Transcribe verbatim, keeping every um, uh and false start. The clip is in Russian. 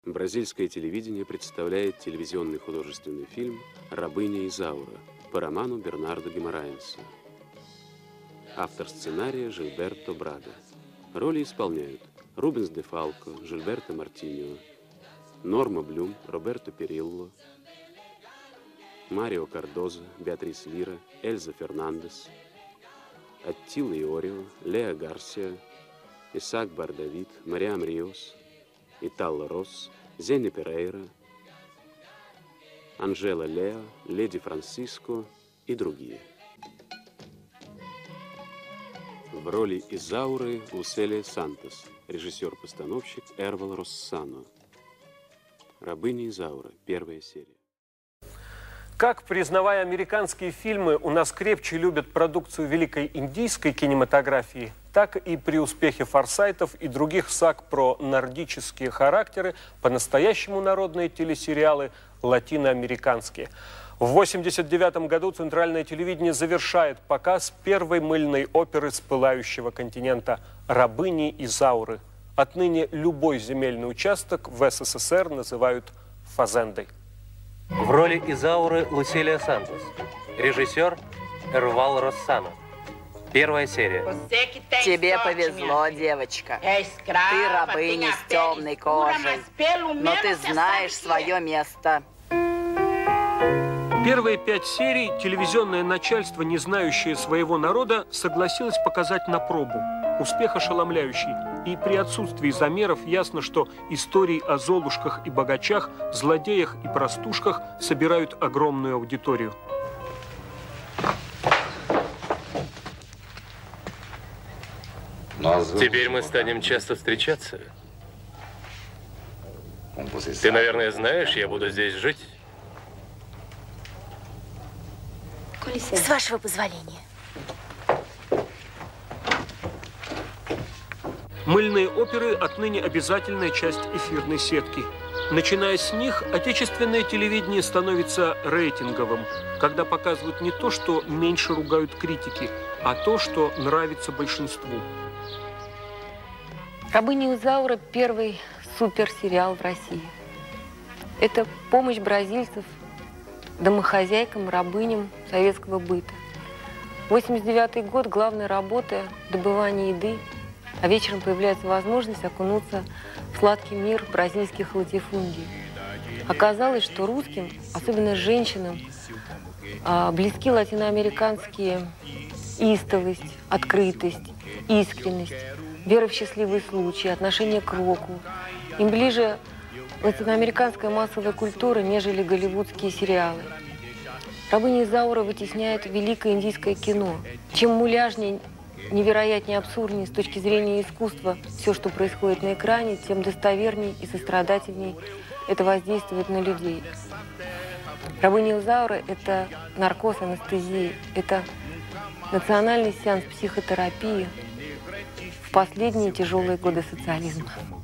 Бразильское телевидение представляет телевизионный художественный фильм «Рабыня Изаура» по роману Бернардо Гимараенса. Автор сценария Жильберто Брага. Роли исполняют Рубенс де Фалко, Жильберто Мартиньо, Норма Блюм, Роберто Перилло, Марио Кардоза, Беатрис Лира, Эльза Фернандес, Аттила Иорио, Лео Гарсия, Исаак Бардавид, Мариам Риос, Итало Росс, Зенни Перейра, Анжела Лео, Леди Франсиско и другие. В роли Изауры Луселия Сантос, режиссер-постановщик Эрвал Россано. «Рабыня Изаура», первая серия. Как, признавая американские фильмы, у нас крепче любят продукцию великой индийской кинематографии, так и при успехе форсайтов и других саг про нордические характеры по-настоящему народные телесериалы латиноамериканские. В восемьдесят девятом году Центральное телевидение завершает показ первой мыльной оперы с пылающего континента «Рабыни Изауры». Отныне любой земельный участок в СССР называют фазендой. В роли Изауры Луселия Сантос. Режиссер Эрвал Россано. Первая серия. Тебе повезло, девочка. Ты рабыня с темной кожей, но ты знаешь свое место. Первые пять серий телевизионное начальство, не знающее своего народа, согласилось показать на пробу. Успех ошеломляющий. И при отсутствии замеров ясно, что истории о золушках и богачах, злодеях и простушках собирают огромную аудиторию. Теперь мы станем часто встречаться. Ты, наверное, знаешь, я буду здесь жить. С вашего позволения. Мыльные оперы отныне обязательная часть эфирной сетки. Начиная с них, отечественное телевидение становится рейтинговым, когда показывают не то, что меньше ругают критики, а то, что нравится большинству. «Рабыня Изаура» – первый суперсериал в России. Это помощь бразильцев домохозяйкам, рабыням советского быта. восемьдесят девятый год – главная работа – добывание еды, а вечером появляется возможность окунуться в сладкий мир бразильских латифундий. Оказалось, что русским, особенно женщинам, близки латиноамериканские истовость, открытость, искренность, вера в счастливые случаи, отношение к року. Им ближе латиноамериканская массовая культура, нежели голливудские сериалы. «Рабыня Изаура» вытесняет великое индийское кино. Чем муляжнее, невероятнее, абсурднее с точки зрения искусства все, что происходит на экране, тем достоверней и сострадательней это воздействует на людей. «Рабыня Изаура» – это наркоз анестезии, это национальный сеанс психотерапии в последние тяжелые годы социализма.